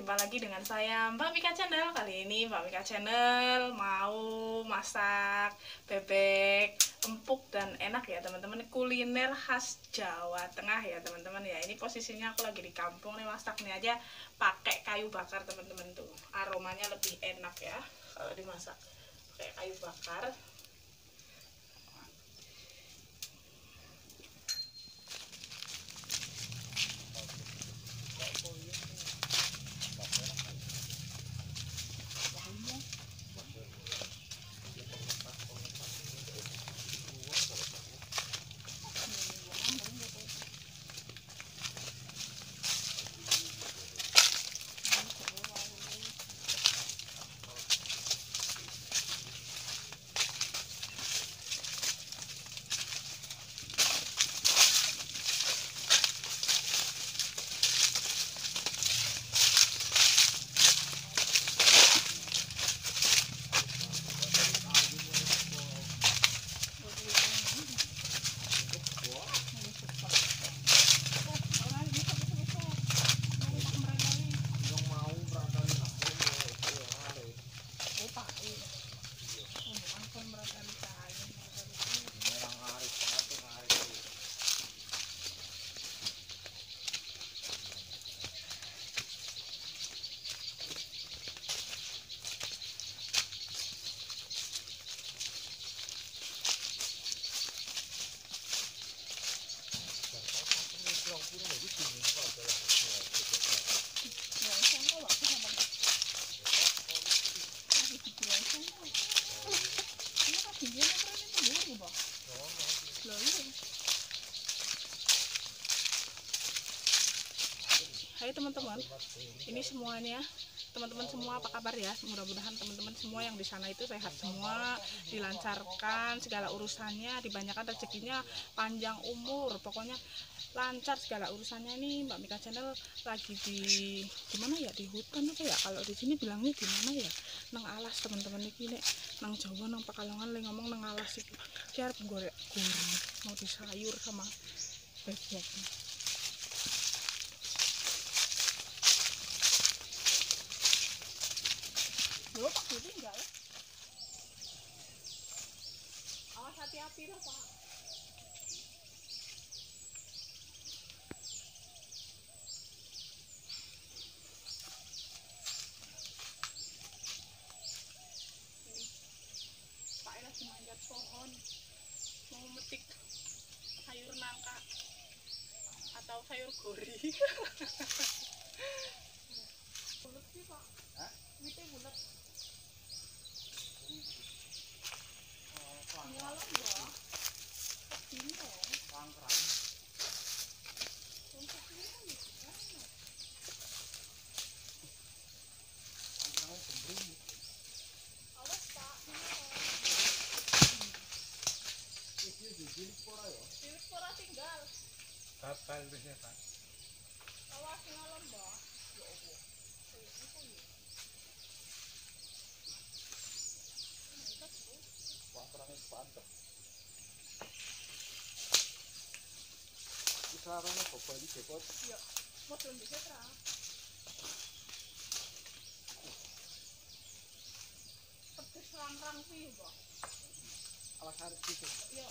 Jumpa lagi dengan saya Mbak Mika Channel. Kali ini Mbak Mika Channel mau masak bebek empuk dan enak ya teman-teman. Kuliner khas Jawa Tengah ya teman-teman ya. Ini posisinya aku lagi di kampung nih, masaknya aja pakai kayu bakar teman-teman tuh. Aromanya lebih enak ya kalau dimasak pakai kayu bakar. Hai teman-teman, ini semuanya teman-teman semua apa kabar ya? Mudah-mudahan teman-teman semua yang di sana itu sehat semua, dilancarkan segala urusannya, dibanyakan rezekinya, panjang umur, pokoknya lancar segala urusannya. Nih Mbak Mika Channel lagi di gimana ya, di hutan apa ya, kalau di sini bilangnya di mana ya, nang alas teman-teman. Ini nek nang Jawa nang Pekalongan le ngomong nang alas iki arep goreng mau disayur sama bebek. Loh, Pak ditinggal. Awas hati-hati loh, Pak. Ini Pak lagi manjat pohon, mau metik sayur nangka atau sayur gori. Bulet sih, Pak. Hah? Wite bulet. Nyalam ya. Ini dong. Pangkrang. Untuk ini kan ya. Pangkrangnya gembrung. Awas Pak. Ini dijilik pora ya? Jilik pora tinggal. Kapal biasanya Pak. Awas ngalem Mbak. Ya Allah. Itu ya. Pangkrangnya pantep. Sarana bapak ini cepot. Iya, modal bisa terang. Pedes rang-rang sih, Pak. Awas harus gitu. Iya.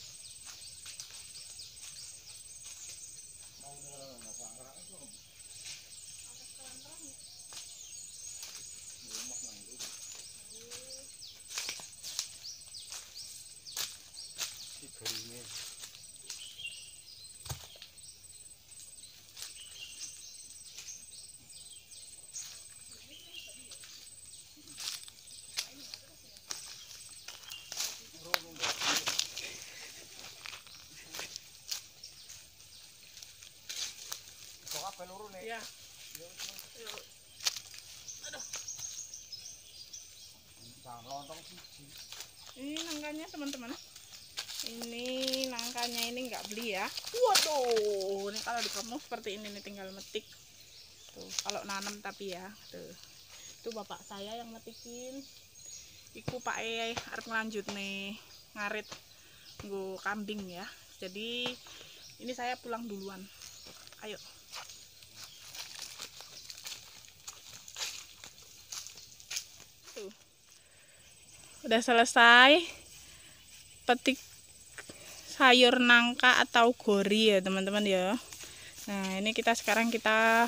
Mau ngerang rang-rang itu. Awas rang-rang ya. Lemak nang itu. Si gorinya. Ya. Aduh. Ini nangkanya teman-teman. Ini nangkanya ini nggak beli ya. Waduh, ini kalau di kampung seperti ini nih, tinggal metik. Tuh, kalau nanam tapi ya. Tuh. Itu bapak saya yang metikin. Iku Pak arep ngelanjut nih ngarit nggo kambing ya. Jadi ini saya pulang duluan. Ayo. Udah selesai petik sayur nangka atau gori ya teman-teman ya. Nah ini sekarang kita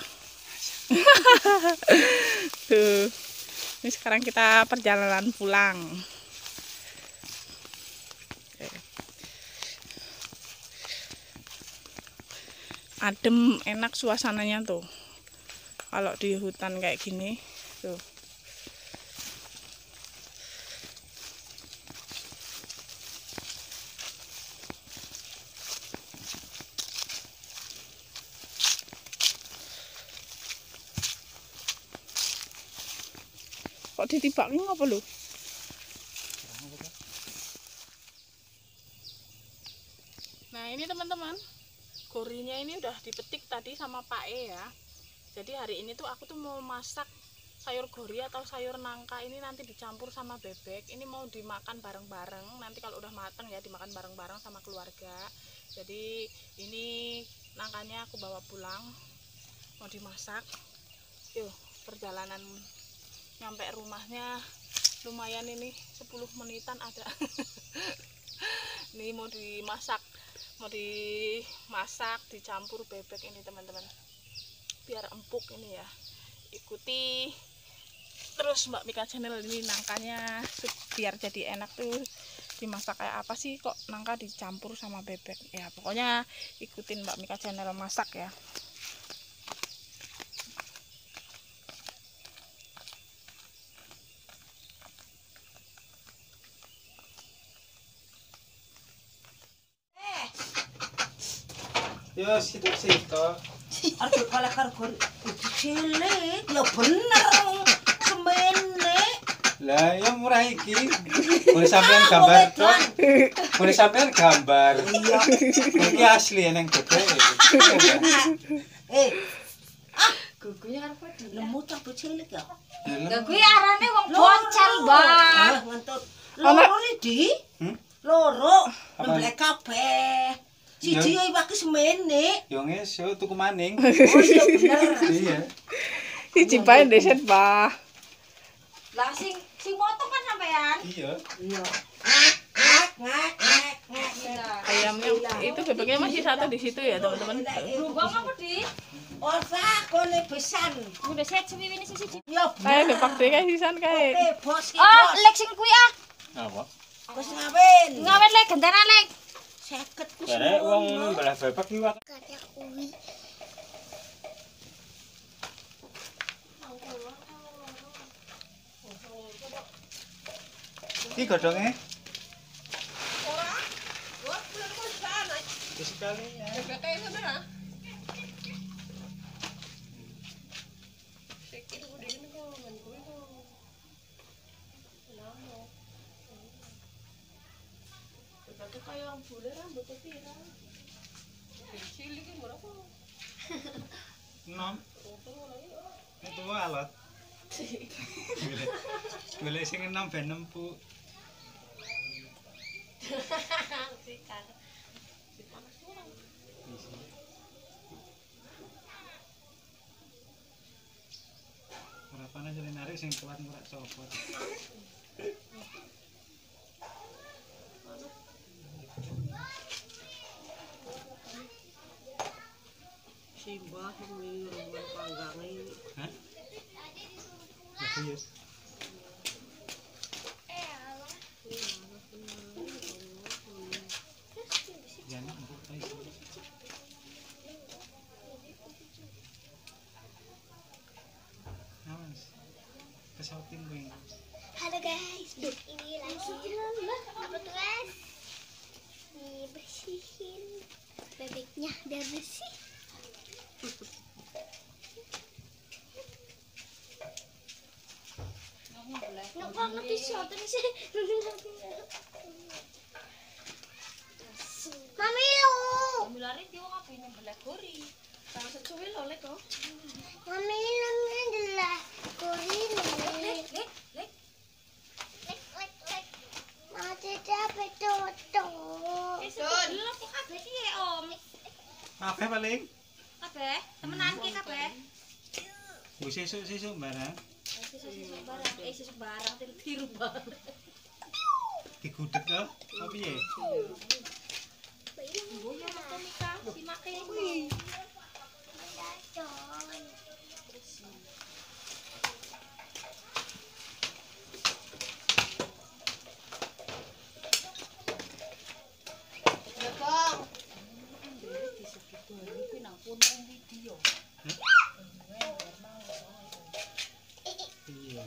tuh, ini sekarang kita perjalanan pulang. Adem, enak suasananya tuh kalau di hutan kayak gini tuh. Kok ditibaknya apa lu? Nah ini teman-teman, gorinya ini udah dipetik tadi sama Pak E ya. Jadi hari ini tuh aku tuh mau masak sayur gori atau sayur nangka ini nanti dicampur sama bebek. Ini mau dimakan bareng-bareng. Nanti kalau udah mateng ya dimakan bareng-bareng sama keluarga. Jadi ini nangkanya aku bawa pulang, mau dimasak. Yuk perjalanan nyampe rumahnya lumayan ini 10 menitan ada. Ini mau dimasak dicampur bebek ini teman-teman, biar empuk ini ya. Ikuti terus Mbak Mika channel ini nangkanya biar jadi enak tuh dimasak kayak apa sih kok nangka dicampur sama bebek ya. Pokoknya ikutin Mbak Mika channel masak ya. Yo, situ. Aduh, kalau karo cilik, ya bener semene. Lah, ya murah iki. Boleh sampean gambar, Cok. Boleh sampean gambar. Iya. Iki asli nang gede. Gugunya arep nemu tak cilik ya. Lah kuwi arane wong bocel, Mbak. Ngentut. Loro di? Loro. Apa? Nemblek kabeh. Siji yo iki semene. Yo ngeso tuku maning. Oh iya bener. Iya. Siji bae ndeset, Pak. Lah sing potong kan sampean. Iya. Iya. Ayamnya itu bebeknya masih satu di situ ya teman-teman. Lumbang apa, Di? Ora kone besan. Udah set suwiwine siji. Ya Kayak bener. depak deh kayak sisan kayak. Oke, bos iki. Oh, lek sing kuwi ah. Apa? Bos ngawin. Ngawet lek gentena lek. 50 ku Bare wong mbalah bebek iki wae. Iki godhonge. Sekali ya. Nom. Itu alat. Golek sing enom ben empuk. Ora panas jane narik sing kuat ora copot. Simbah ini rumah panggange. Hah? Iya. Jangan empuk aja. Awas. Kesautin gue. Halo guys, ini lagi apa tuh guys? Dibersihin bebeknya udah bersih. Nggak ngerti sesuatu nih sih. Mami lo. Mulane dia wong apa nyembelih gori. Sama secuil oleh kok. Mami lo adalah kurin. Lek. Lek. Mati capek toto. Sun. Lho kok kabeh ki Om. Apa paling? Kabeh, temenan ki kabeh. Bu sesuk barang. Sesuk barang, sesuk barang tiru banget. digudeg to. Apa piye? Boya Tomika si make. Iya.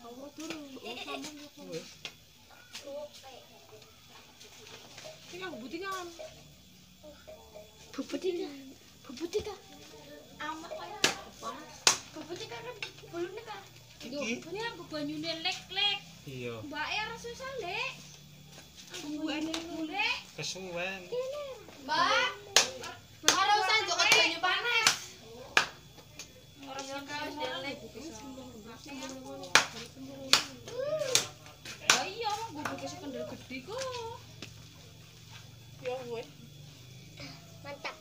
Bubutika. Amat kaya. Bubutika kan bulune kan. Iki. Ini aku banyune lek-lek. Iya. Mbak e ora susah, Lek. Aku Lek. Kesuwen. Mbak. Ora usah njok banyu panas. Ora susah, Lek. Oh iya, mau gue kasih kendel gede kok. Ya gue. Mantap.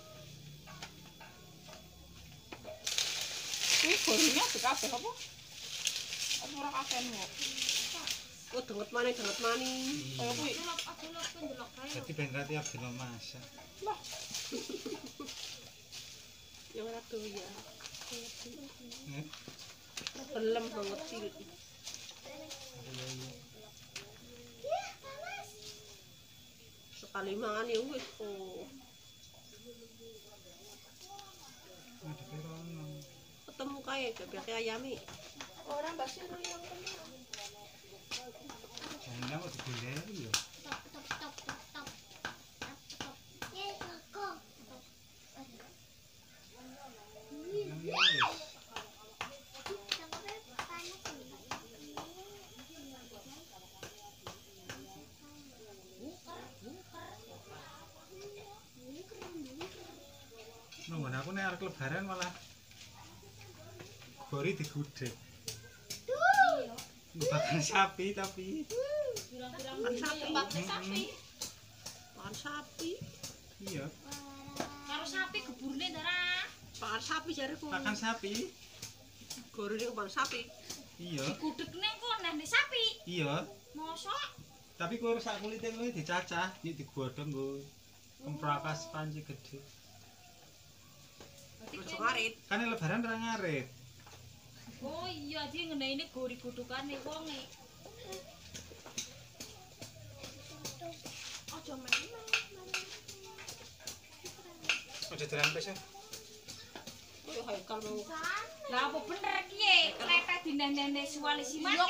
Ini gorengnya kabeh apa? Apa ora kakean kok? Oh, denget maning. Kayak kuwi. Aku lho pendelok kae. Jadi ben rati abdino masak. Lah, Yang ratu ya. Eh, Belum banget sih. Sekali mangan ya wis kok. ada perono. Ketemu kae bebek ayame. orang basil yang tenan. Jangan kok digoleki ya. Top. Yes, kok. Nang wis. Sampai panas nih. Nunggu aku nek arep lebaran malah gori digudeg. Bukan sapi tapi Makan sapi. Makan sapi. iya, Karo sapi geburne ndara. Makan sapi jareku. makan sapi. Gorone kembang sapi. Iya, Gudekne kok neh sapi. iya. Mosok Tapi kowe sak kulite kowe dicacah, nek digodhong nggo kemprakas panci gede. Ojo ngarit. Kan lebaran ra ngarit. oh iya dia ngeneni gori godhokane wonge. Ojo main. Aja jalan besok. Koyo haikal mau. Lah apa bener ki ye? Lepet dinene suwale si make.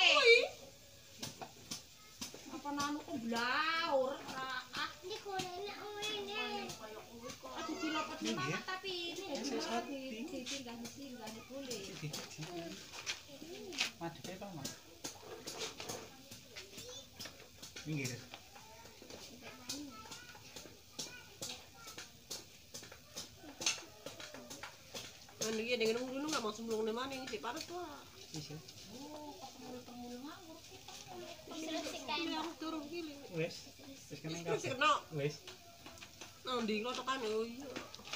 Apa nanu kok blaur? Ini gorengnya ini. Aduh dilopotne Ini mama ya? tapi ini ditinggal boleh. Madep apa, Mas? Minggir. Kan iki ning ngono enggak mau semblungne maning sih panas tuh. Bisa. Ini aku turun gini. Wes. Wes kena Wis kabeh. kena. Wes. Nang ndi klotokane oh iya.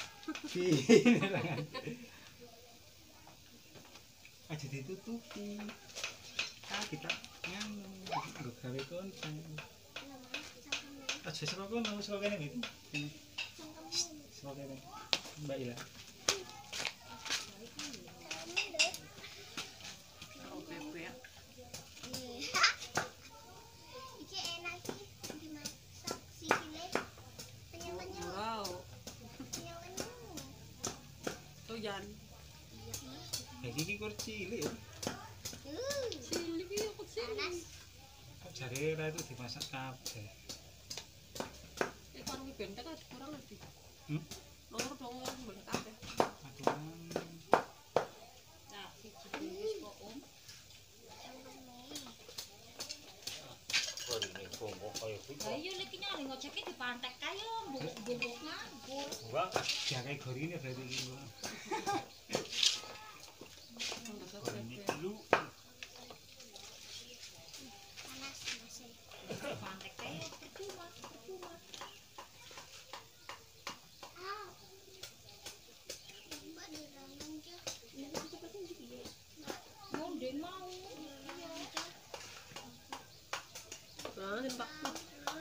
Aja ditutupi. Ah, kita nganu, nggo gawe konten. Aja saka kono, saka kene iki. Kene. Saka kene. Mbak Ila. Oh bebek. Iki enak sih dimasak sikile. Penyem-penyem. Wow. Penyem-penyem. Doyan. Iki kur cilik ya. Cilik iki kok Panas. Jare ra itu dimasak kabeh. Ikan iki bentek kan kurang lebih. Hmm? Nomor dong kan boleh kabeh. Aturan. Nah, iki wis kok Om. Lah iya lek nyari ngojeke dipantek kae mbok nganggur. Wah, jaga gorine berarti iki. Gorine dulu. Panas masih. Pantek kae percuma. Ah. Mbak dirangan aja. Ngonden mau. Nah, Pak.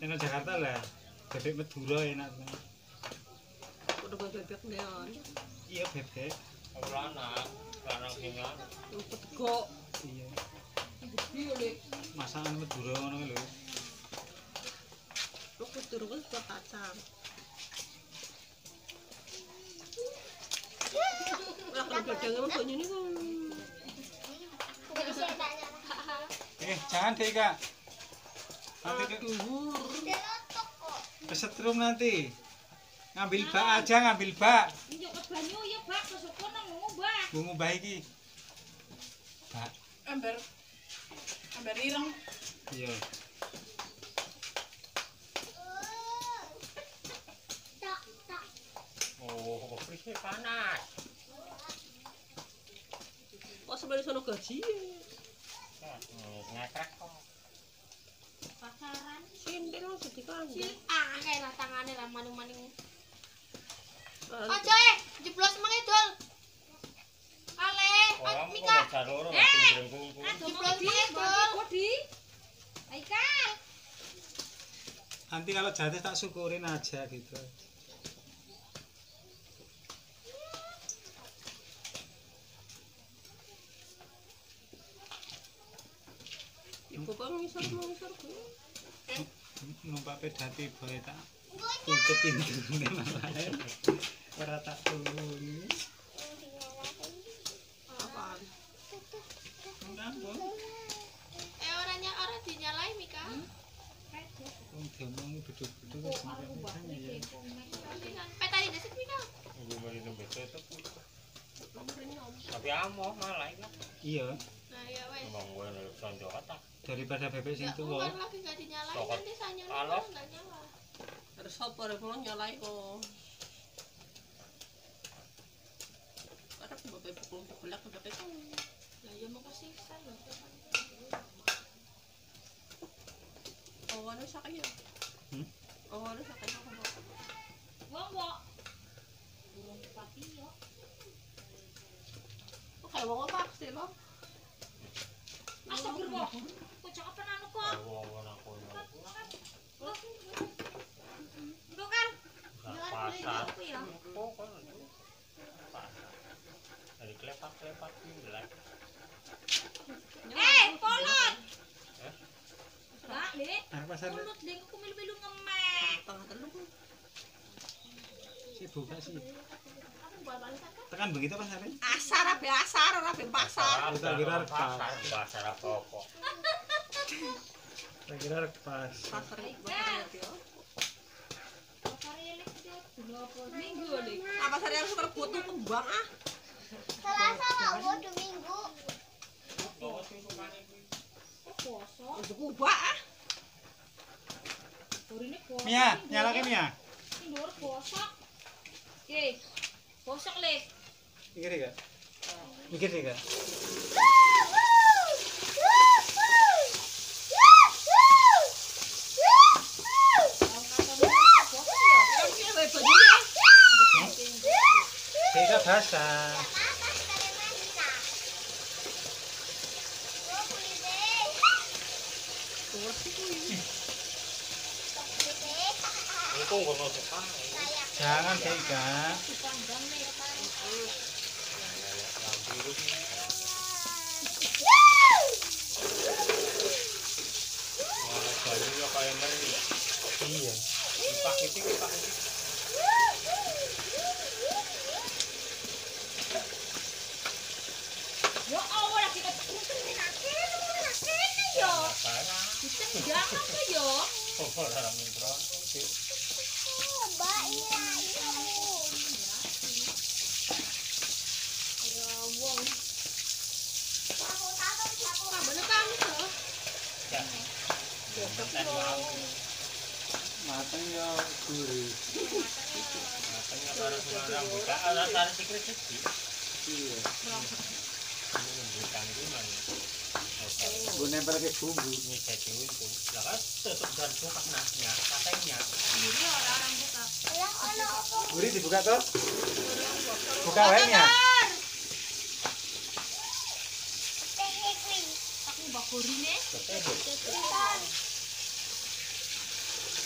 Enak Jakarta lah. Bebek Madura enak. Udah bebek neon. Iya bebek. Lanang sing anu. Pedego. Iya. Iya lek. Masakan Madura ngono lho. Lu kudu buat kacang. Lah kalau bedanya kok ini kan. Nggak bisa tanya. Jangan deh Kak. Nanti Dhuwur. Udah lotok kok. kesetrum nanti. Ngambil bak aja, ngambil bak. Njok banyu ya, Bak, kesuko nang ngubah. Ngubah iki. Bak. Ember ireng. Iya. Tak, tak. Oh, wis panas. Kok sampai sono gaji. Ngekrek kok. Pasaran. Sindel langsung dikandel. Kayak lah tangannya lah maning-maning. Ah, Ojo jeblos mang idul. Ale, Mika. Jalur pinggir kuku. Jeblos mang idul. Bodi. Aikal. Nanti kalau jatuh tak syukurin aja gitu. Ibu kok ngisor gue. Numpak pedati boy tak tutup pintunya malah. Ora tak turun. Apaan? Ngambung. Orangnya orang dinyalai Mika. Wong diomong beduk-beduk sampai ya. Peta di desit Mika. Ibu beli dompet itu. Tapi amoh malah iki. Iya, Nah ya wes. Bang gue sonjo otak. daripada bebek sing Nggak, tuwa. bukan lagi nggak dinyalain Sokot. kan desanya Alos. nggak nyala. Terus apa rek mau nyalai kok. Ada bebek pukul belak bebek. Lah ya mau kesiksa loh. Awane sakaya. Awane sakaya kok. Wong. Burung pati yo. Kok kayak wong pasti loh. Astagfirullah. Kocok apa anu kok? Wong aku. Enggak kan? Pasar. Aku ya. Oh, kan. Pasar. Dari klepak-klepak ini lah. Polot. Enggak, Dek. Ah, pasar Polot, Dek. Aku milu-milu ngemek. Tengah telu. si buka sih. Aku buat bangsa kan. Tekan begitu pasarnya. Asar abe asar ora be pasar. Kita kira pasar. Pasar apa kok? Saya kira pas. Pasar iki pasar ya. Pasar elek yo. Minggu nih. Apa pasar yang super butuh kembang ah. Selasa mau Minggu. Poso. Untuk kubah ah. Burine poso. Mia, nyalakan Mia. Sing dhuwur poso. Oke. Posok le. Mikir deh Kak. Mikir deh Kak. Kita basah. Itu nggak mau sekarang. Jangan deh Kak. Bajunya kayak meri. Iya. Dipakai itu. Yo Allah lagi keturunan yo. Sistem jangan tuh yo. Orang intro. Mbak iya. Matanya gurih. Matanya baru semua rambut. Ada sikit sih. Iya. Bukan gimana? Gue nempel ke bumbu. Ini saya itu. Lah kan tutup dan buka nahnya, katanya. Ini orang-orang buka. Gurih dibuka tuh. Buka wayangnya. Aku bakurine.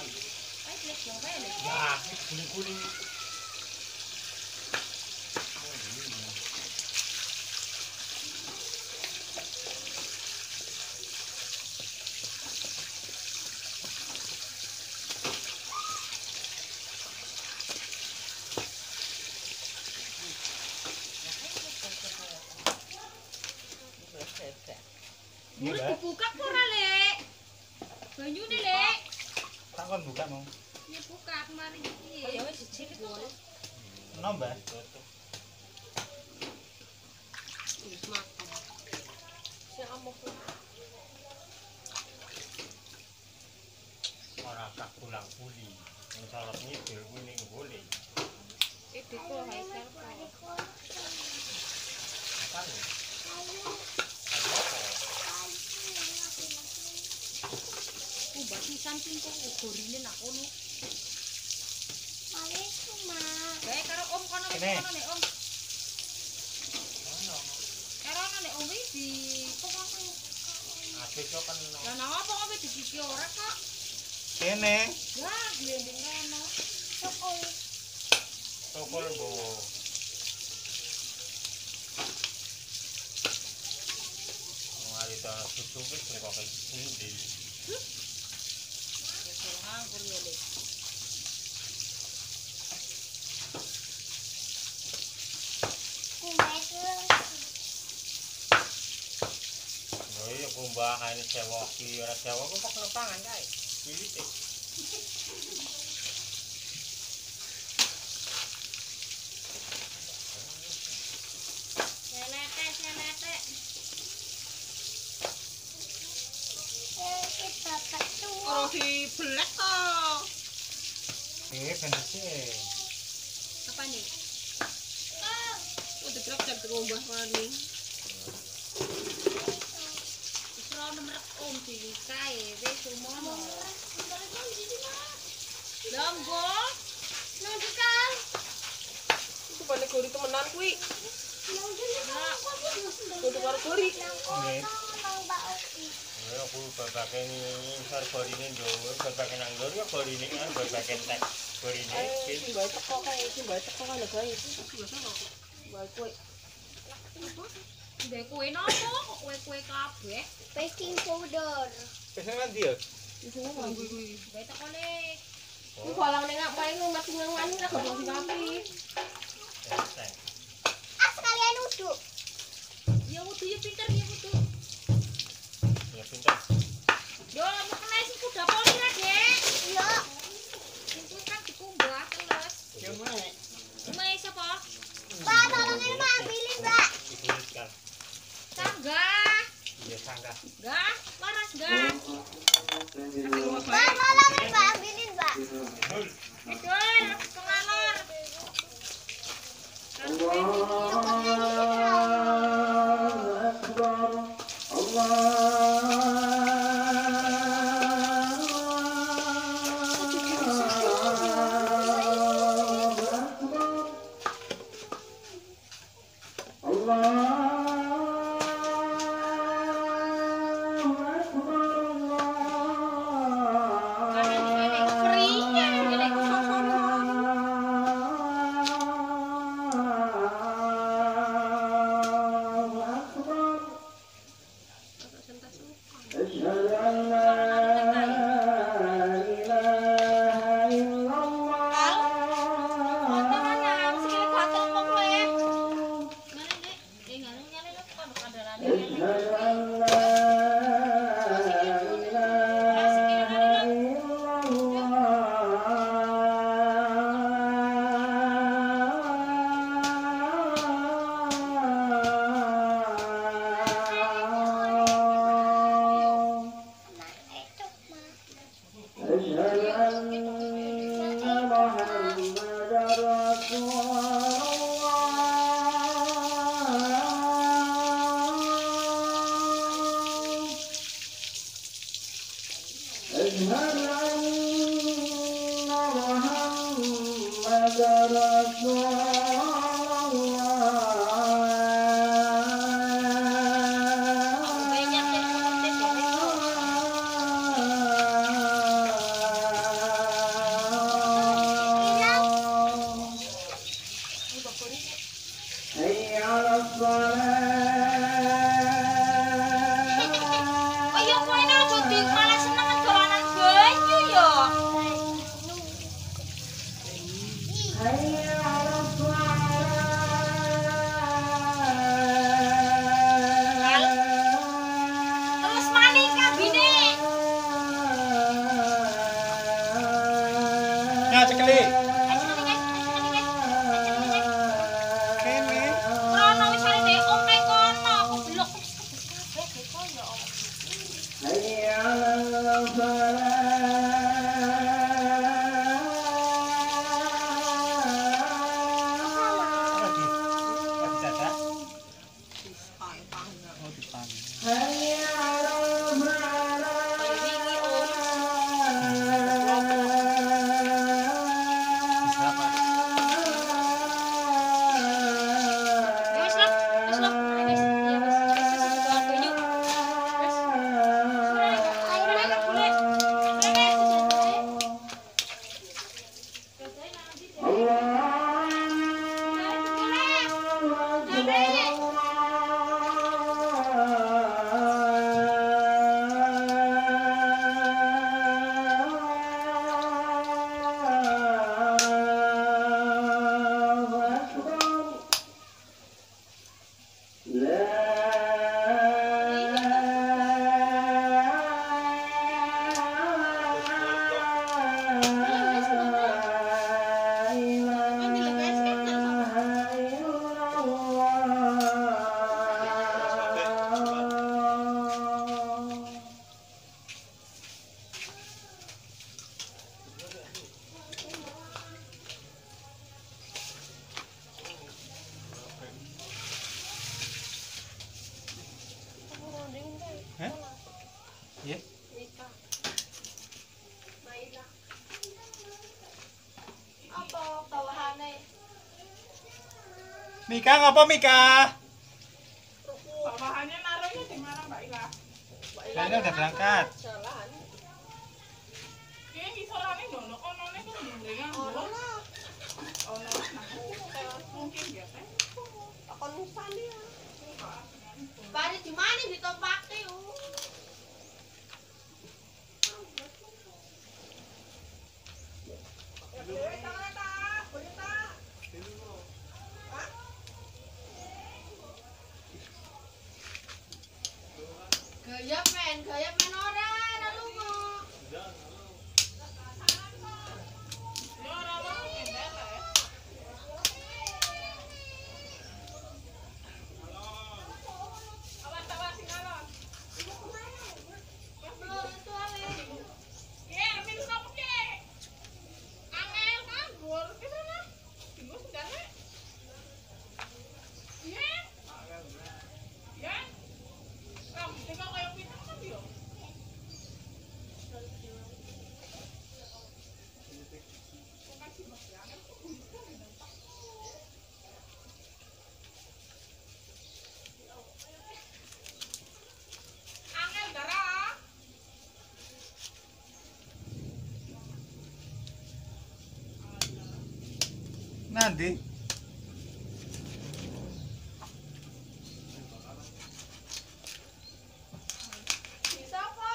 Ayo les dong kae les. Ya, kuning-kuning. Mulai dibuka kok ora, Lek? Banyune, Lek. Tak kon buka mau. Ya buka kemarin iki. Ya wis cilik kok. Nambah. Ora tak pulang-puli. Yang salep nyidil kuning boleh. Iki kok haikal kok. Kan. Mbak pisan sing kok gorine nak kono. Waalaikum, Mak. Bae karo Om kono Kene. nek Om. Karo nek Om iki di kok Habis kok kan lah napa kok dikiki ora kok. Kene. Lah glendeng rono. Sokol. tokol bo. Mari ta susu wis kok kayak pundi. Nganggur ya, Lek. Oh iya kumbah ini sewa ki ora sewa kok kena pangan kae. Pilih Selete. Bapak tua. Ora dibelek to. Ben sih. Apa nih? Udah grab ngombah wani. Wis ora nomor Om dhewe kae wis sumono. Longgo. Nang dikal. Itu balik gori temenan kuwi. Nang dikal. Kudu karo gori. Nggih. Nang Mbak Oki. ya aku babaken sar gorine ndhuwur babaken nang ndhuwur ya gorine kan babaken tek gorine iki Mbak teko kae, Mbak teko kan lho guys. Mbak kowe. Ndek kowe nopo kok kowe kabeh? Baking powder. Wis nang ndi ya? Iso ngomong kuwi. Mbek teko Lek. Ku kolang ning apa iku mati nang wani ra goblok sing api. Ah, sekalian uduk. Ya wudu ya pinter ya wudu. ya pinter Yo mau kena sing kuda poli ra, Dek. Iya. Itu kan dikumbah terus. Ya mae. Cuma sapa? Mbak, tolongin Mbak ambilin, Mbak. ditulis kan Tangga. ya sangka Gah, waras gah. Mbak, tolongin Mbak ambilin, Mbak. Dul Edur, pengalor. Hah? Iya. Apa bawahane? Mika ngapa Mika? Bawahannya naruhnya di mana Mbak Ila? Kayaknya udah berangkat. Jalan. Ini ngisorane ngono, onone kan mendingan. Ono lah. Ono nah, mungkin ya kan. Takon nusan ya. Bari di mana ditompake yo. Gaya men ora lunga. Ya ora ora endek ya. Awas sing alon. Belum itu ale. Ya, min sop ke. Angel kan gor ke sana. Tunggu sedane. Ya. Ya. Kamu tinggal kayak pinang kan yo. Angel darah. Nanti. Bisa apa?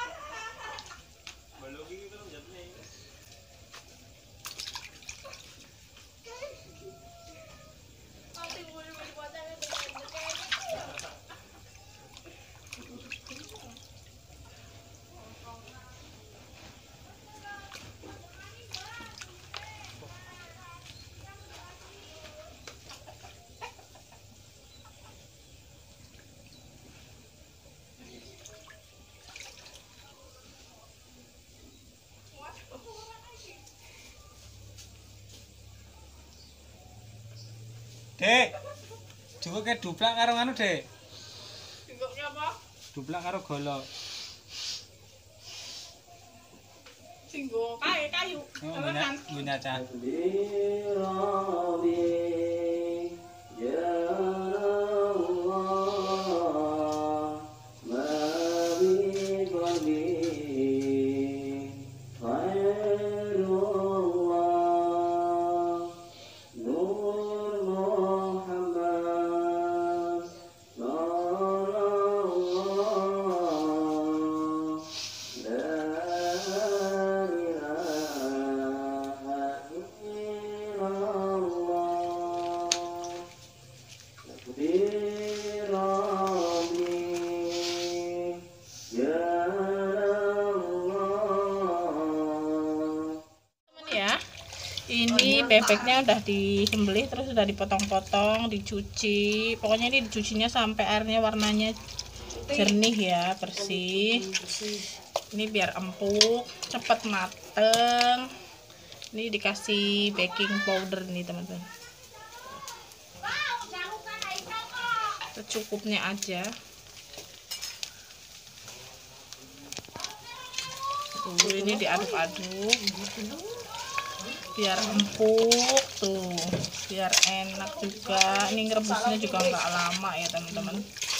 Nanti boleh buatan Dek. Juga kayak duplak karo anu, Dek. Tinggalnya apa? Duplak karo golok. Singgo kayu. Oh, Temenan. punya cah. Ini bebeknya udah disembelih, terus udah dipotong-potong, dicuci. Pokoknya ini dicucinya sampai airnya warnanya jernih ya, bersih. Ini biar empuk, cepet mateng. Ini dikasih baking powder nih teman-teman. Secukupnya aja. Tuh ini diaduk-aduk biar empuk tuh, biar enak juga. Ini ngerebusnya juga nggak lama ya teman-teman.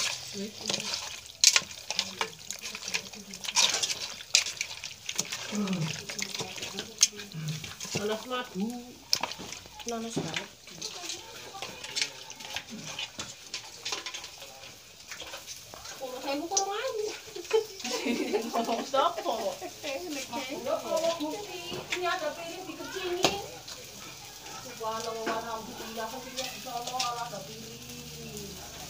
Nanas madu. Nanas banget. Saya mau kurang aja. Sopo? Ini ada piring dikecilin. Warna-warna pindah ke sini di sono ada piring.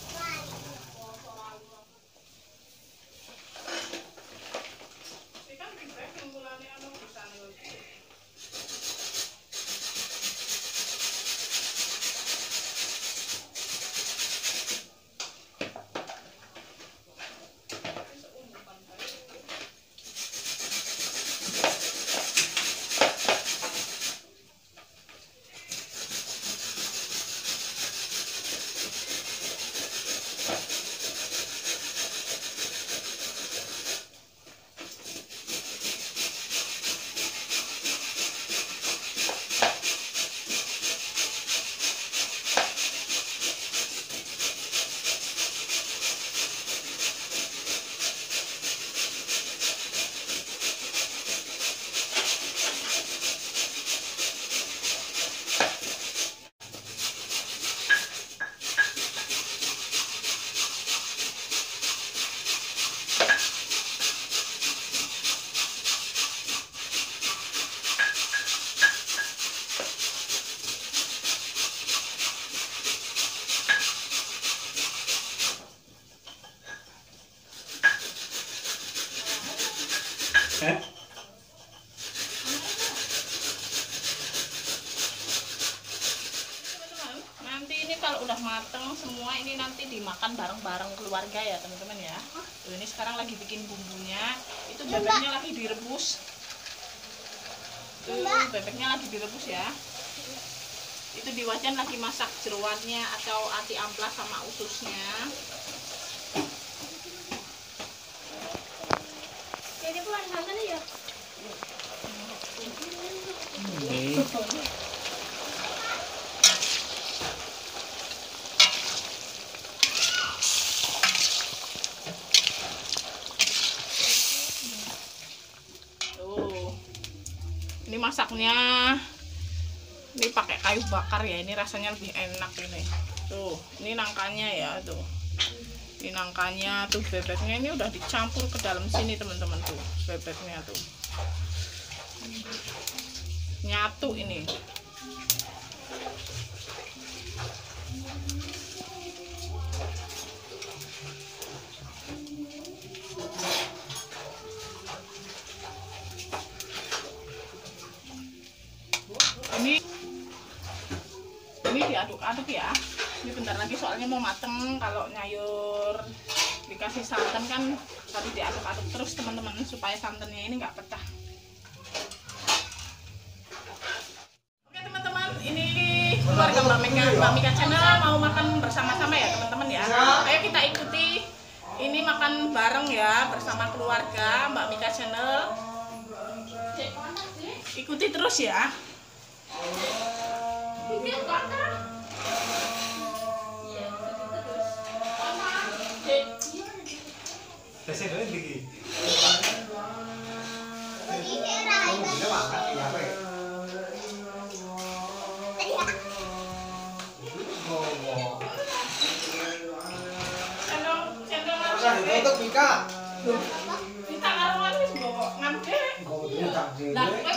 Nanti ini kalau udah mateng semua ini nanti dimakan bareng-bareng keluarga ya teman-teman ya. Tuh, ini sekarang lagi bikin bumbunya. Itu bebeknya lagi direbus. Tuh, bebeknya lagi direbus ya. Itu di wajan lagi masak jeroannya atau ati amplas sama ususnya. Jadi bukan makan ya. Tuh. Ini masaknya ini pakai kayu bakar ya. Ini rasanya lebih enak ini. Tuh, ini nangkanya ya tuh. Ini nangkanya tuh, bebeknya ini udah dicampur ke dalam sini teman-teman tuh. Bebeknya tuh. Nyatu ini. Ini diaduk-aduk ya. Ini bentar lagi soalnya mau mateng. Kalau nyayur dikasih santan kan harus diaduk-aduk terus teman-teman supaya santannya ini nggak pecah. Oke teman-teman, ini keluarga Mbak Mika Channel mau makan bersama-sama ya teman-teman ya. Ayo kita ikuti ini makan bareng ya bersama keluarga Mbak Mika Channel. Ikuti terus ya. Untuk Mika. Kita karuan wis mbok ngamde. Lah, kowe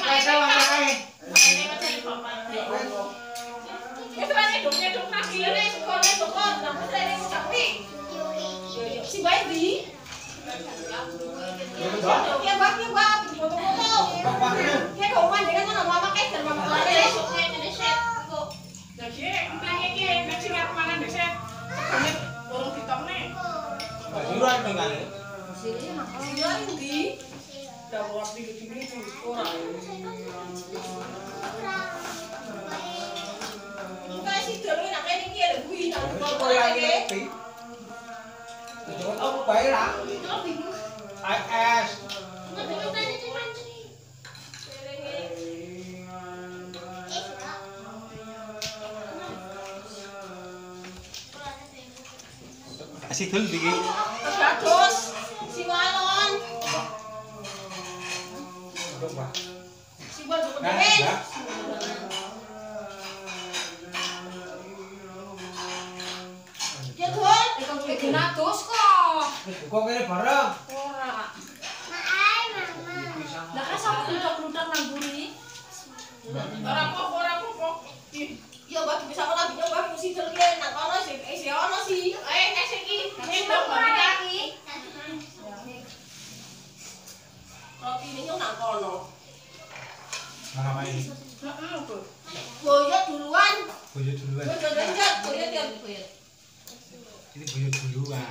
Baik lah. IS. sidul iki. Dados si walon. Si bojo Nah, kepen. ya. Ya Dul. Genatus kok. Kok kene bareng? Ora. Hai mama. Lah kan sama kludak-kludak nang buri. Ora kok. Ya bagi bisa ora bisa bagi si Dul ki nang kono sih ono sih. Iki. Ini dong lagi. Roti ini yo nang kono. Mana main? Heeh, Bu. Boyo duluan. Boyo duluan. Boyo lenjat, boyo dia. Ini boyo duluan.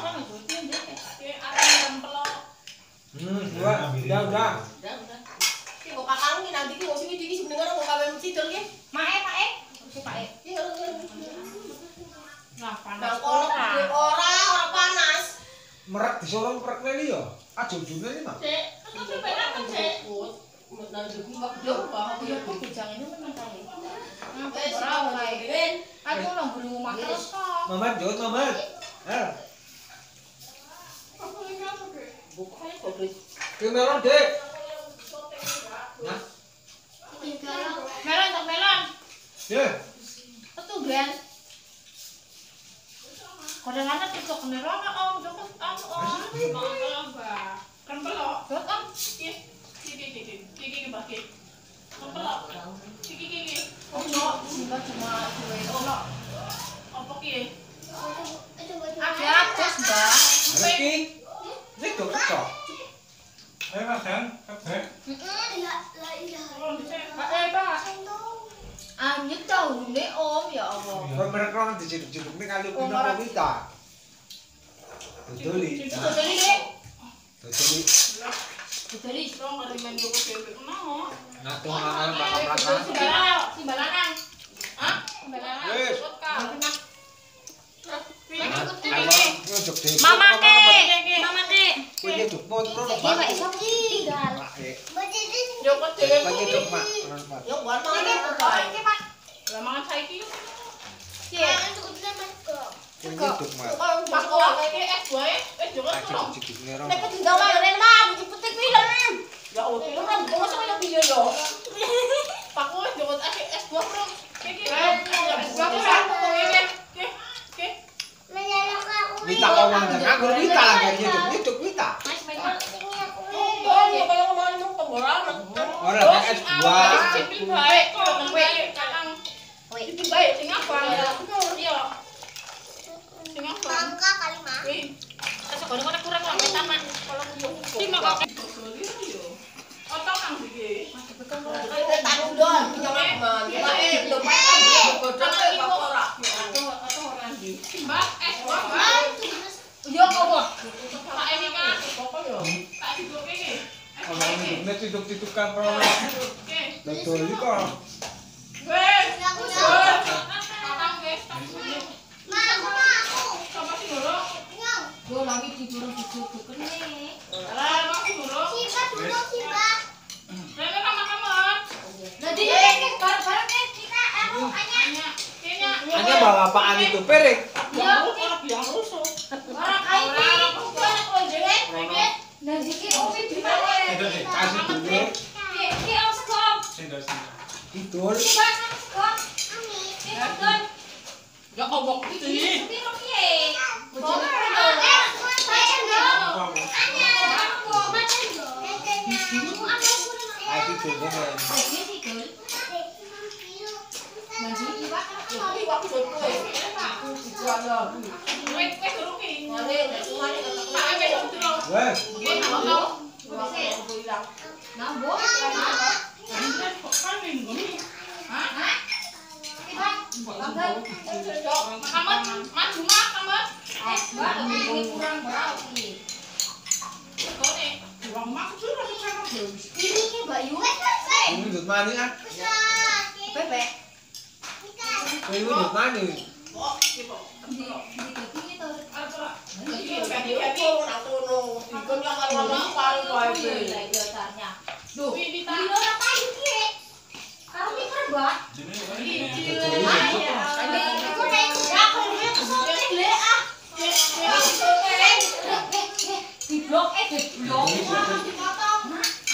Ada yang pelok. Udah. Ki kok kakang ki nanti ki sing iki sebenarnya kok kawe si Dul ki. Mae. Pae. Nah, panas Nang kono ora panas. Merek disorong merek leli yo. Aja ujungnya ini mah. Cek, kan sepeda kan cek. Nang jogi wak yo bah Ya kok bejang ini meneng kae. ora kae. Aku nang buri omah terus kok. Mamat, jauh Mamat. Bukan kok Dul. Kemelon, Dek. Nah, Melon. ya. Itu gen. Kadang-kadang kita kenal om, cukup om. Kan pelok. Cukup om. Iki bagi. Kan pelok. Iki. Ono, cuma duwe ono. Apa ki? Ada atas, Mbak. Lagi. Ini kok kok. Ayo Mas Dan, kabeh. Pak. Anyep daune om ya Allah. Kok merek rono dijeduk-jeduk ning kali pino kok kita. Dodoli. Dodoli, Dek. Dodoli. Dodoli. Dong ada main jogo dhewe mau. Ngatung nang bakal Simbalanang. Hah? Beneran. Wes. Mama ke. Kowe jeduk motor Iki Mbak iso tinggal. Jogo dhewe Lagi ku. dok, Mak. Yo gua mangan Iki apa? Pak. Lah mangan saiki. Piye? Kowe jeduk, Mak. Pas kok kene es wae, jogo Aja tolong. jeduk nero. Nek tinggal wae nek mah diputik film. Ya oh film kan gua masa kaya piye yo. Pak kok jogo es buah, Bro. Iki. Es buah, Bro. Oke. Kita ngomong dengan aku kita lagi jeduk kita. Mas Michael. Oh, ya kaya kemarin nang tenggoran. Ora es buah. Sipil baik kok, baik kakang. Sipil baik sing apa? Iya. Sing apa? Wih. Sekono kurang lah taman. Kalau sing kok. Otak nang iki. Tanggung dong, jangan kemana. Belum makan, bodoh Pak ora. Mbak, es buah, Mbak. Yo apa? Tak ini kan. Tak digoke iki. Ono ngene tiduk-tidukan pro. Oke. Dodoli kok. Wes. Kakang wes. Sama si Doro. Yo lagi tidur-tidur kene. Lah, Mas Doro. Rene kamar-kamar. Nanti bareng-bareng kita Anya. Kenya. Hanya bawa apaan itu piring? Ya, Orang biang rusuh. orang ini. Orang Nanti ki omi di mana? Itu dikasih dulu. Ki om sekom. Sendok. Idul. Ki barang sekom. Ki betul. ya obok iki. Ki piye? Bojone Ayo dulu kan. Wes durung ki. Tak Nah, ambil dong terus. Wes. Ki mau tau. Nambah. Kok kan minggu ni? Hah? Bangga. Kamu maju mak kamu. Mbak, ini kurang berarti. Kau ni. Uang mak sudah sekarang belum. Ini Mbak Yu. Ini duduk mana ah? Bebek. Ini duduk mana? Oh, ki kok. Di kaki itu. Apa? Duh, Ini ini tak. orang kayu ki. Karo ki kerbak. Ini. Aku naik aku dia pesawat le ah. Blok blok. Dipotong.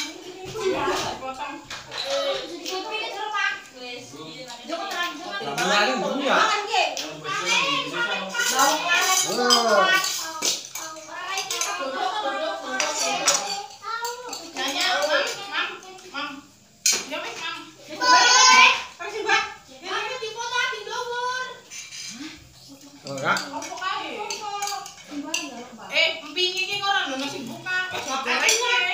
Supirnya terus Pak. Wis. Joko terang jangan. Mulai dulu ya. Makan ki. Lauk lalat. Nanya, Mam. Ya wis, Mam. Kasih, Mbak. Ini dipotong di dhuwur. Ora. Opo kae? Emping iki ora lho nasi buka. Goreng ya.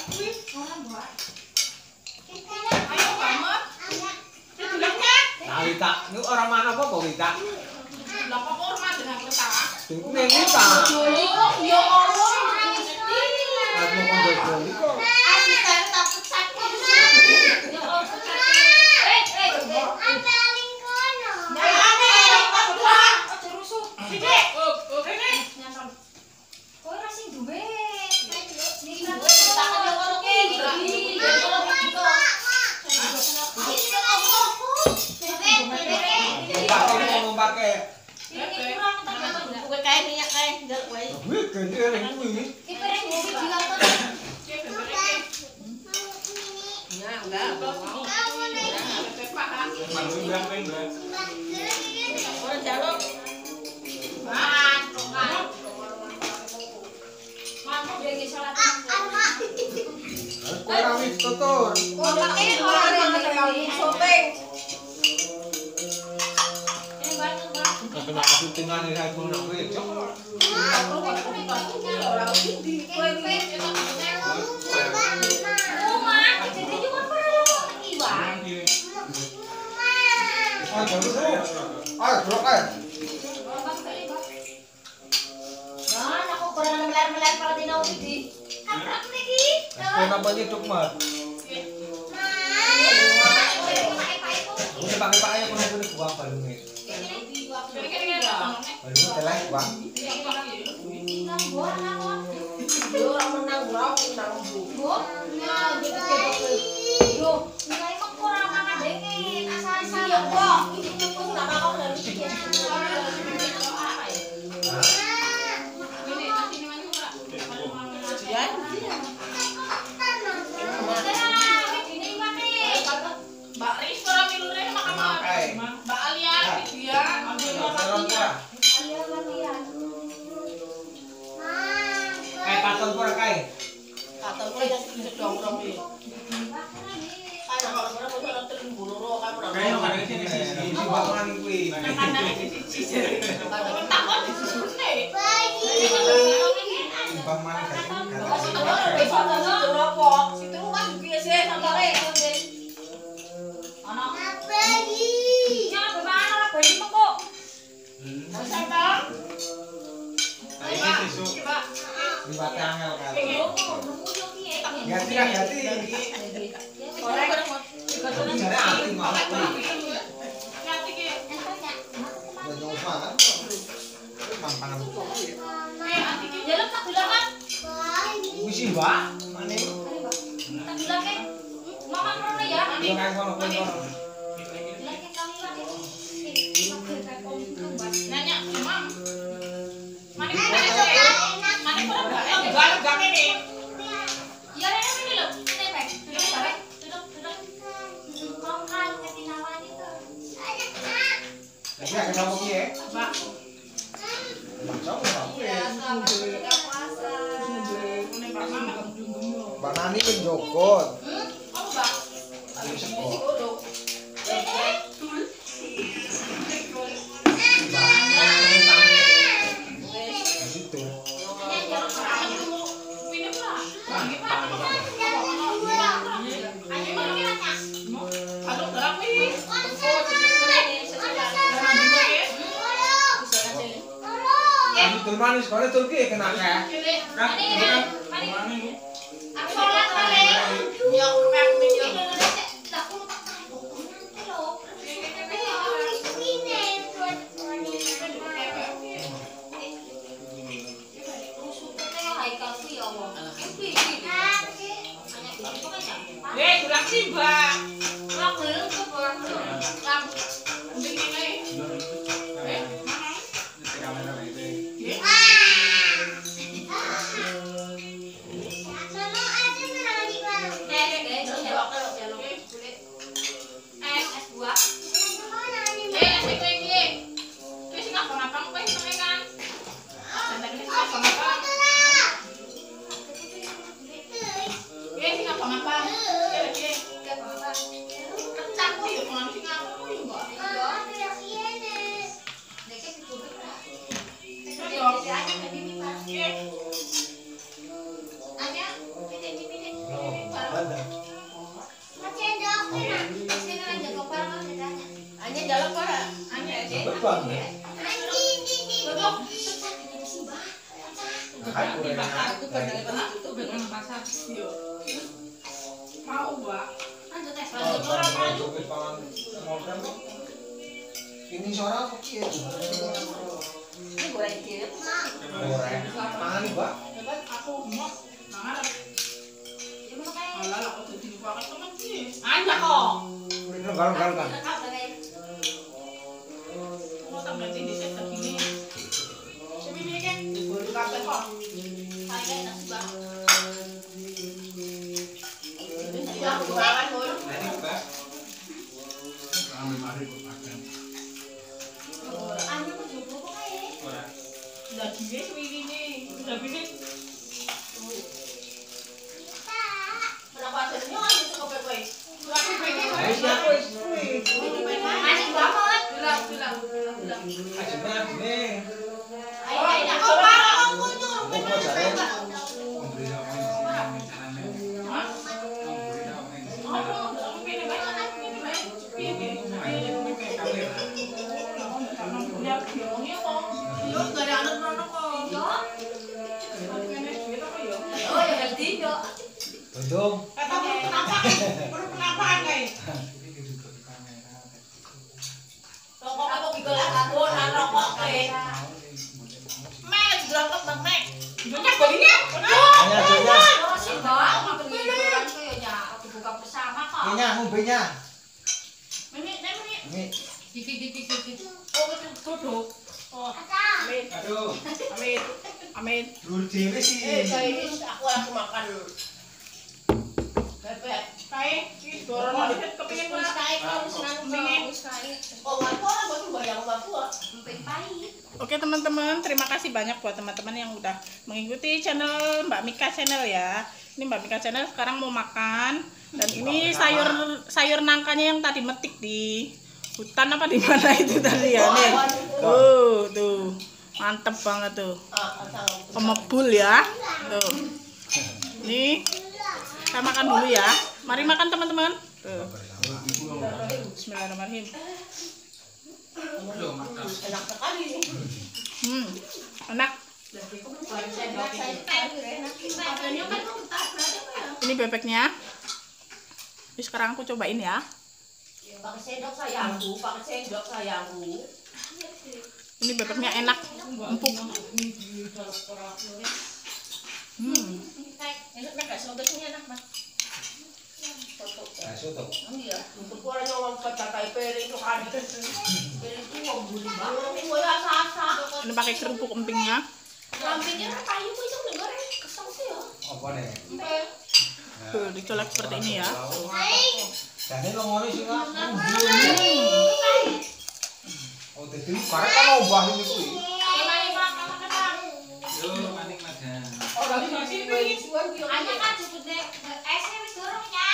Ayo banget. Dilengnya. Nah, Wita, ini orang mana kok Wita? Lah kok hormat dengan kita? Ning Wita. Ya Allah. Aku mau ngomong kok. Asisten takut sakit. Ya Allah. Kowe ra sing duwe. Niki kan Tak ada kono ki. Ngomong pakai. Iki kurang tenan. Kowe kae minyak kae ndelok wae. Wih, gede ning kuwi. Iki pereng iki dilakukan. Ya enggak. Ora jaluk. Mantap ya iki salat. Ora wis tutur. Kontake ora ada shopping. Ini bantu, Pak. Kena syutingan iki aku nang kowe. Rumah, jadi cuma perlu iwan. Ah, terus. Ah, terus kae. Nah, aku kurang meler-meler para dina iki. Kaprak niki. Kenapa banyak dok mat? Udah pakai pakai aku nunggu uang balungnya. Balungnya telah uang. Yo ora menang ora menang Bu. Yo, nilai kok kurang makan dengin, asal-asal. Iya kok, iki nyebut enggak mau dari iki. Mbak Ris ora milure makan Mbak Alia dia ambil roti. Katon pura kae. Katon kowe ya sedong-dong iki. Ana kok ora ora telung buluro kae ora. Kayak ada di sisi. Isi bangunan kuwi. Takon disune. Timbang mana kae. Wis ana situ apa? Situ kan piye sih santare. Ana. Ya, bebana ora bali mengko. Santang. Ini sesuk. Liwat angel kae. Yo, nemu yo piye? Ganti lah ganti. Ora Jare ati mau. Ngerti ki. Ya nyoba kan. Mampangan. Anti ki. Ya lek tak bilang kan. Wis Mbak, mane. Tak bilang ke. Mama ngono ya. Yo kae kono kono. Bilang ke kami wae. Pakai kayak om kembar. Nanya, Mam. Mana mana mana enggak ini. Ya rene ini lho, ini Pak. Turun bare. Turun. Kau kan ketinawan itu. Jadi agak sama piye? Mbak. Coba. Mbak Nani menjogot. Apa, Mbak? Ayo sekol. Situ. Ini pula. Aduh, berapa ini? Tul manis kone tul ki kena kae. Aku sholat bare. Ya, mek video. Tak perlu tak tahu. Nanti lo. Kurang sih, Mbak. Kurang belum ke kurang. Mending ini. pangapang. Oke. Gak apa-apa. Kecak kok ya pangan sing aku ya, Mbak. Iya. Tidak ini. Deke ditutup lah. Iya. Jadi aja ke bibi Pak. Oke. Aja, bibi. Macam dok kena. Sini kan jaga barang kan bedanya. Hanya jalan para. Hanya aja. Anjing ini. Duduk. Pecah ini sih, Mbak. Di pasar itu benar-benar itu benar pasar. Iya. Mau, Mbak. Lanjut tes. Lanjut orang maju. Ini suara apa sih? Ini goreng dikit. Goreng. Mangan Mbak. Dapat aku mau mangan. Ya mau kayak Alah, lah kok jadi banget teman sih. Anja kok. Galau kan. tetap kayak Mau tambah di set begini. Sini ini kan. Baru kabel kok. kayak nasi Mbak. Ya, jualan dulu. Anu kok jopo kok kayak. Udah gini semini nih. Udah gini. Berapa jadinya kan itu kopi kopi. Tapi pengen Wis aku wis kuwi. Asik banget. bilang. Ajine. Ayo, Oh, parah aku nyuruh. Apa jare? Oh, ya ganti yo. Untung. Hanya aja. Oh, sih, Mbak. Aku ya aku buka bersama kok. Nya ngombenya. Ini Aduh, Amin. lur dhewe sih. Aku makan bebek. Kae, iki dorono dikit kepengin Wis ora. kae kok wis nang wis kae. Oh, aku ora mau bayang baku. Emping pahit. Oke teman-teman, terima kasih banyak buat teman-teman yang udah mengikuti channel Mbak Mika Channel ya. Ini Mbak Mika Channel sekarang mau makan dan ini sayur nangkanya yang tadi metik di hutan apa di mana itu tadi ya nih. Tuh. Mantep banget tuh. Pemebul ya. Tuh. Nih. Kita makan dulu ya. Mari makan teman-teman. Tuh. Bismillahirrahmanirrahim. Enak sekali. Enak. Ini bebeknya. Ini sekarang aku cobain ya. Pakai sendok sayangku. Ini bebeknya enak, empuk. Enak enggak sodoknya enak, Mas. Soto. Iya, untuk orang yang pakai piring itu kan. Piring itu wong buli banget. Ini ya sasa. Ini pakai kerupuk empingnya. Lambingnya kayu kok itu goreng kesel sih ya. Apa nih? Tuh, dicolek seperti ini ya. Jane longone sing Oh, dadi karek kan obah ini kuwi. Oh, lagi masih piring suan ki. Hanya kan cukup deh. Esnya wis durung ya.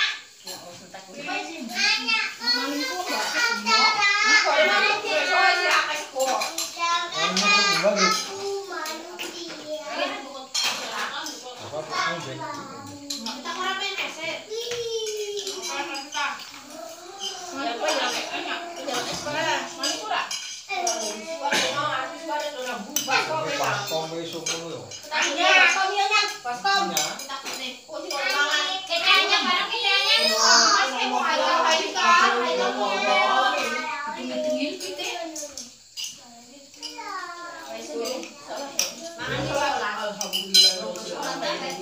Kita kurang main esnya. Paskom wis ngono yo. Baskom. Takut deh. Oh, sing mangan. Kayaknya barang kayaknya. Mas kayak mau dingin gitu. Mangan salah. Alhamdulillah.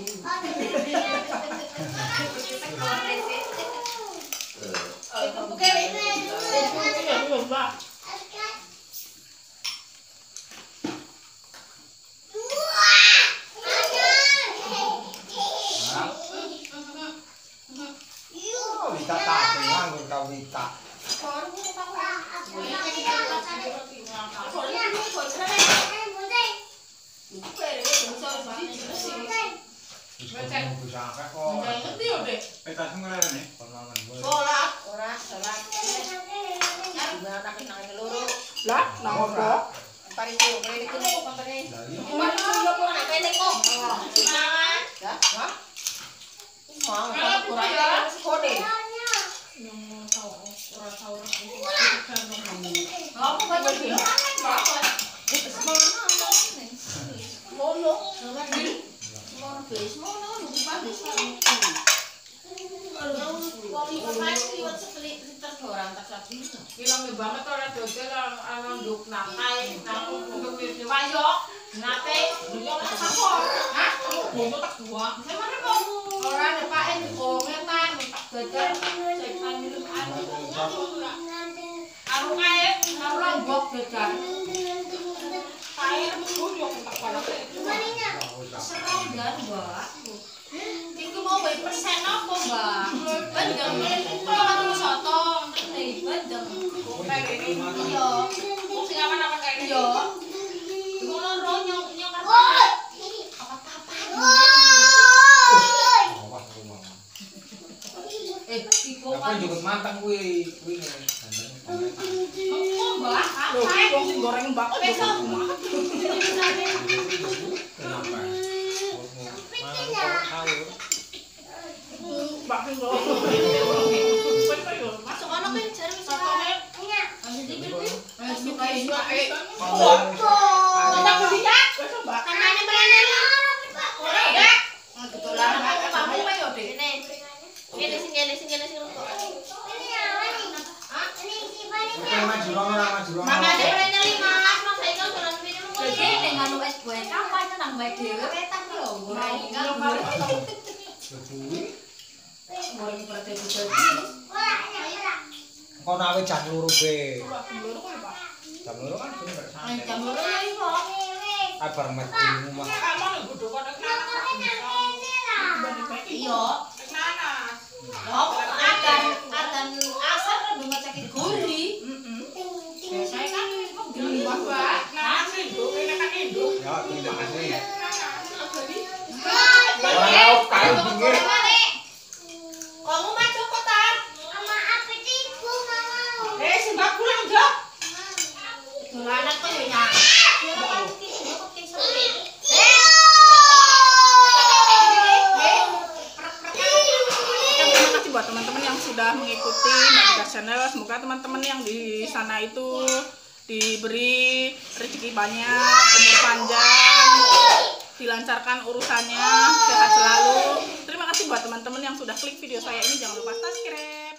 ngecek. Bisa akeh kok. Ngecek ngerti yo, Dek. Petas ngelarang nih. Konangan gue. Sholat, ora sholat. Gimana nak nang loro. Lah, nang opo? Pari ku ngene iki kok kampane. Dari Umar ku yo kok nek kene kok. Mangan. Ya, ha? Mau ora ya kode. Kamu baca di mana, Mbak? Mono, mono bes, mono lupa bagus. Kalau informasi liwat sekali liter orang tak sabi. Bilang banget orang dodol orang nduk nakai, aku untuk wis wayo. Nate, yo sakor. Hah? Bono tak dua. Samane kok ora nepake komentar tak dodol cekan minum anu. Anu kae, anu lombok dodol. Kae mung yo tak palake. Serong dan Mbak. Iku mau bae persen apa, Mbak? Bandeng. Kalau soto, nih bandeng. Kayak ini. Iya. Wong sing awan-awan kayak ini. Iya. Ngono ronyo nyokar. Iku apa juga matang kuwi nih. kok Mbak? Loh, Apa? wong sing goreng mbak kok Besok. Kenapa? mbak sing goreng. Masuk ono kan jare wis sotone. Ambil dikit kuwi. Wis suka-suka. Kita beli ya. Wes mbak. Tanane mrene lho. Ora ya. Kebetulan kamu apa yo, Dek? Maju rong. Makane mrene 5, Mas saiki dolan video lu. Lagi ning anu es buah kampanye nang bae dhewe wetan lho. Ora ingat. Kuwi Goreng berarti bisa. kono awe jam 2 be. Loro kok mbak. Jam 2 kan bener santai. Jam loro ya iso. Abar met di rumah. Iya. Oh, adan asar kan bunga cekik guri. Biasanya kan kok geli banget. Ya, tidak asli. Orang lauk kayu pinggir. Kamu maju kota. Simbah pulang, Jok. Dolanan kok yo nyak. Terima kasih buat teman-teman yang sudah mengikuti Mbak Channel. Semoga teman-teman yang di sana itu diberi rezeki banyak, umur panjang, dilancarkan urusannya, sehat selalu. Terima kasih buat teman-teman yang sudah klik video saya ini. Jangan lupa subscribe.